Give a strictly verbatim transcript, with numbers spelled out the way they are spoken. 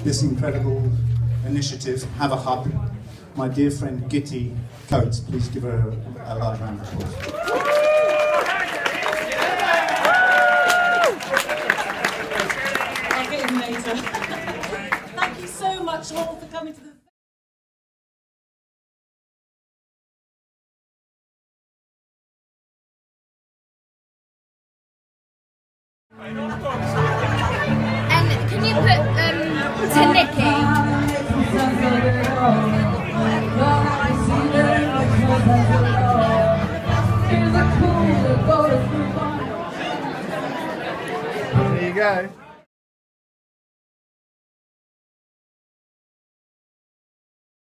this incredible initiative, Have a Hug, my dear friend Gitty Coates. Please give her a, a large round of applause. I'll get him later. Thank you so much all for coming to the And can you put um, to Nikki? There you go.